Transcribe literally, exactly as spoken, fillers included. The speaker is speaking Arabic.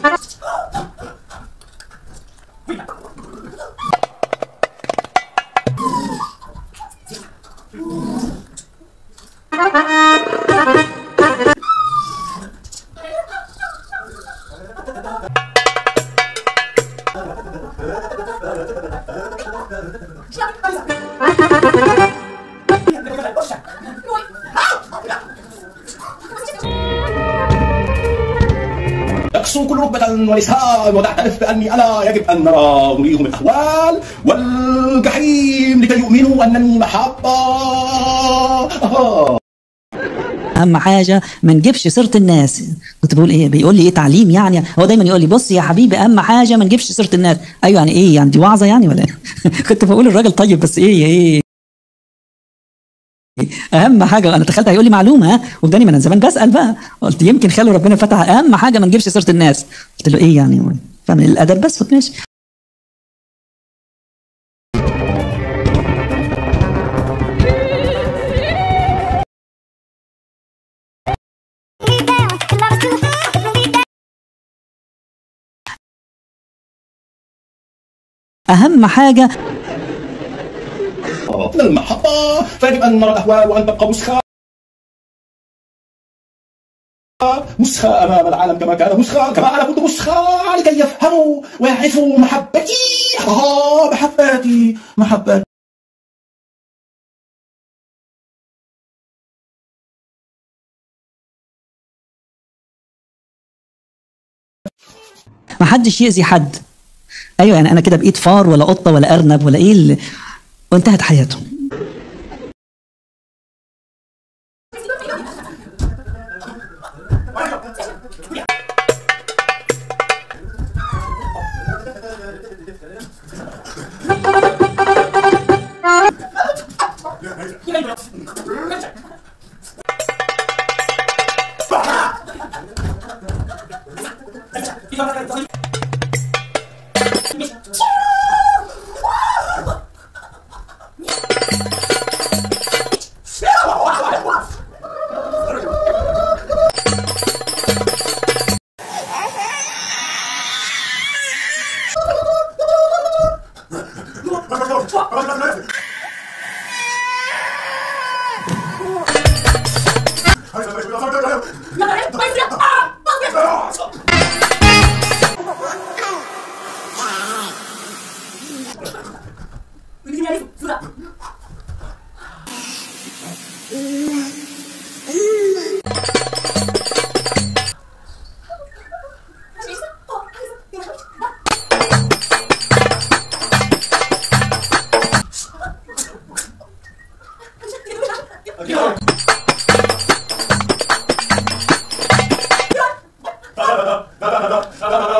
يقسو كل ركبة ولسان وتعترف بأني أنا يجب أن نرى نريهم الأحوال والجحيم لكي يؤمنوا أنني محبة. اهم حاجه ما نجيبش سيره الناس. كنت بقول ايه؟ بيقول لي ايه تعليم يعني؟ هو دايما يقول لي بص يا حبيبي اهم حاجه ما نجيبش سيره الناس. ايوه يعني ايه يعني؟ دي وعظه يعني ولا ايه؟ كنت بقول الراجل طيب بس ايه ايه اهم حاجه. انا تخيلت هيقول لي معلومه ها واداني، ما انا زمان بسال بقى، قلت يمكن خلوا ربنا فتح اهم حاجه ما نجيبش سيره الناس. قلت له ايه يعني؟ فاهم الادب بس ماشي. أهم حاجة المحبة، فيجب أن نرى الأهوال وأن تبقى مسخة مسخة أمام العالم كما كان مسخة، كما أنا كنت مسخة، لكي يفهموا ويعرفوا محبتي. آه محبتي محبتي. ما حدش يأذي حد. ايوه يعني انا كده بقيت فار ولا قطه ولا ارنب ولا ايه اللي... وانتهت حياته. لا لا لا لا لا لا